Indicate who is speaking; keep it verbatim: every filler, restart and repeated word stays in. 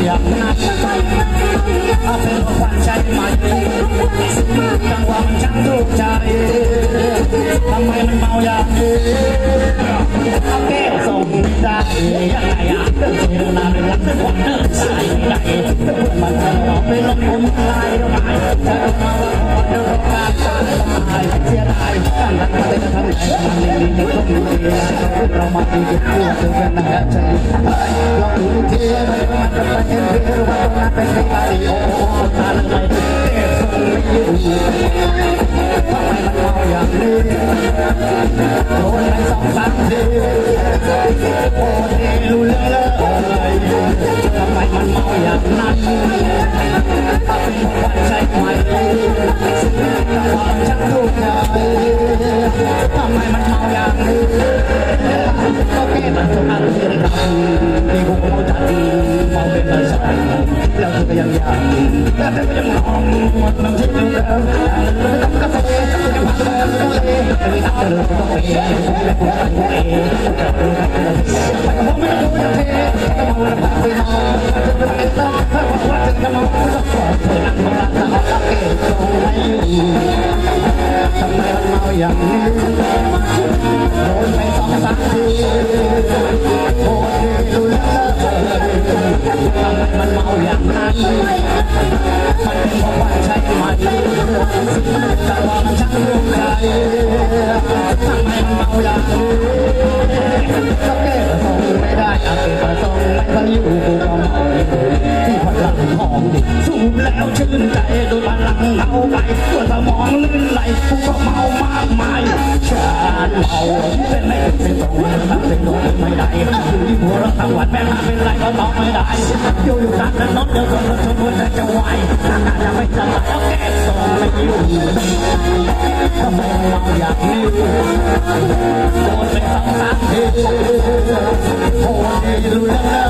Speaker 1: อย่างนั้นเป็นควันใจใหม่จังหวะมันช่างถูกใจทำไมมันเมาอย่างนี้เอาแก้วส่งได้ยังไงอ่ะเดินเดินนานเดินรักเดินวันเดินสายไหนเพื่อนมันจะร้องไปลงอมลายเท่าไหร่จะมาว่าพอเดินร้องการตายตายเสียดายการรักมาเป็นทางไหนมันดีดีไม่ต้องดูดีเรามาดีกันตัวเดียวกันนะฮะใจลองดูทีมันมันจะไปเห็นเรื่องว่าตรงนั้นเป็นใครโอ้โหตาเลยเก็บทรงไม่อยู่ทำไมมันเมาอย่างนี้โดนไปสองสามทีโอ้ดีรู้เรื่องเลยทำไมมันเมาอย่างนั้นถ้าเป็นวันใจใหม่จังหวะช่างถูกใจทำไมมันเมาอย่างนี้ก็แค่มันจะอันที่ได้ทำที่ผมเอาจัดเมาเป็นประสาทแล้วเธอก็ยังอยากแต่เธอก็ยังลองหมดน้ำทิพย์อยู่แล้วไม่ต้องกระเทยจะมาเดินตัวเองไม่ต้องเดินไม่ต้องเองไม่ต้องเองจะเดินจะเดินไม่ต้องไม่ต้องจะเทจะเมาแล้วพาไปเมาจะเป็นเรื่องถ้าบอกว่าจะเมาไม่ต้องบอกเธอนั่งมาตาตาเกศตรงไหนทำไมมันเมาอย่างนี้โดนไปสองสามทีโอ้ยรู้แล้วทำไมมันเมาอย่างนั้นมันเป็นเพราะว่าใช่ไหมแต่ว่ามันช่างรู้ใจทำไมมันเมาอย่างนี้ก็แก้ประสงค์ไม่ได้อาเกประสงค์ไม่พายุกูก็เมาที่พลังของดิสูบแล้วชื่นใจโดยพลังเข้าไปตัวสมองลื่นไหลกูก็เมามากมายฉันเมาเป็นไม่เป็นตรงนั้นเป็นตรงไม่ได้อยู่ที่หัวเราทั้งวันแม่หาเป็นไรก็ต้องไม่ได้อยู่อยู่กันนั้นรถเดินรถชนวนจะไหวอาการจะไม่สบายแล้วแก้ส่งไม่อยู่ทำไมเมาอย่างนี้โดนไปสองสามทีโอ้ยรู้แล้ว